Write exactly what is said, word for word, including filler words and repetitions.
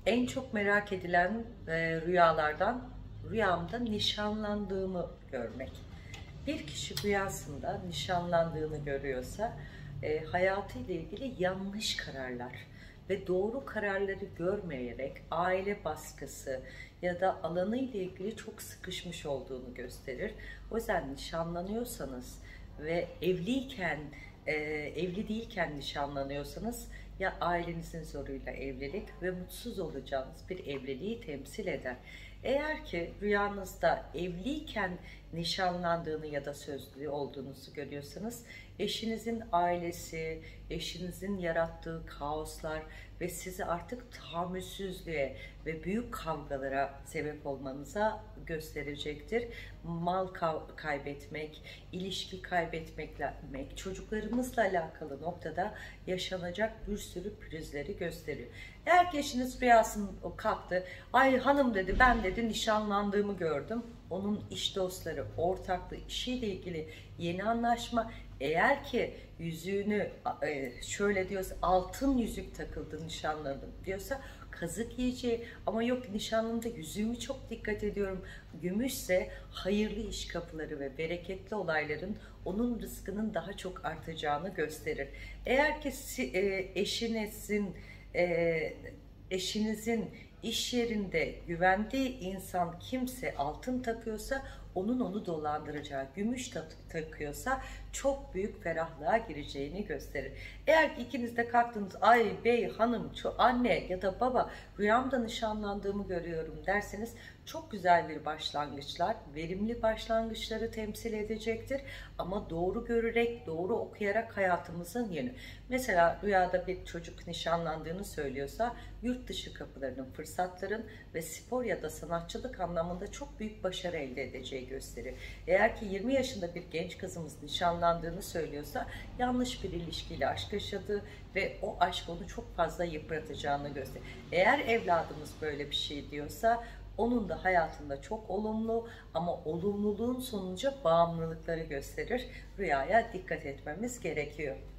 En çok merak edilen e, rüyalardan rüyamda nişanlandığımı görmek. Bir kişi rüyasında nişanlandığını görüyorsa e, hayatıyla ilgili yanlış kararlar ve doğru kararları görmeyerek aile baskısı ya da alanı ile ilgili çok sıkışmış olduğunu gösterir. O yüzden nişanlanıyorsanız ve evliyken, e, evli değilken nişanlanıyorsanız, ya ailenizin zoruyla evlilik ve mutsuz olacağınız bir evliliği temsil eder. Eğer ki rüyanızda evliyken nişanlandığını ya da sözlü olduğunuzu görüyorsanız, eşinizin ailesi, eşinizin yarattığı kaoslar ve sizi artık tahammülsüzlüğe ve büyük kavgalara sebep olmanıza gösterecektir. Mal kaybetmek, ilişki kaybetmekle, çocuklarımızla alakalı noktada yaşanacak bir sürü pürüzleri gösteriyor. Eğer ki eşiniz rüyasında kalktı, ay hanım dedi, ben dedi nişanlandığımı gördüm. Onun iş dostları, ortaklığı, işiyle ilgili yeni anlaşma. Eğer ki yüzüğünü şöyle diyorsa, altın yüzük takıldı nişanlandım diyorsa, kazık yiyeceği, ama yok nişanlımda yüzüğümü çok dikkat ediyorum, gümüşse hayırlı iş kapıları ve bereketli olayların onun rızkının daha çok artacağını gösterir. Eğer ki eşinizin eşinizin iş yerinde güvendiği insan kimse altın takıyorsa, onun onu dolandıracağı, gümüş takıyorsa çok büyük ferahlığa gireceğini gösterir. Eğer ki ikiniz de kalktınız, ay bey, hanım, anne ya da baba, rüyamda nişanlandığımı görüyorum derseniz, çok güzel bir başlangıçlar, verimli başlangıçları temsil edecektir. Ama doğru görerek, doğru okuyarak hayatımızın yönü. Mesela rüyada bir çocuk nişanlandığını söylüyorsa, yurt dışı kapılarının, fırsatların ve spor ya da sanatçılık anlamında çok büyük başarı elde edeceği gösterir. Eğer ki yirmi yaşında bir genç kızımız nişanlandığını söylüyorsa, yanlış bir ilişkiyle aşk yaşadığı ve o aşk onu çok fazla yıpratacağını gösterir. Eğer evladımız böyle bir şey diyorsa, onun da hayatında çok olumlu, ama olumluluğun sonucu bağımlılıkları gösterir. Rüyaya dikkat etmemiz gerekiyor.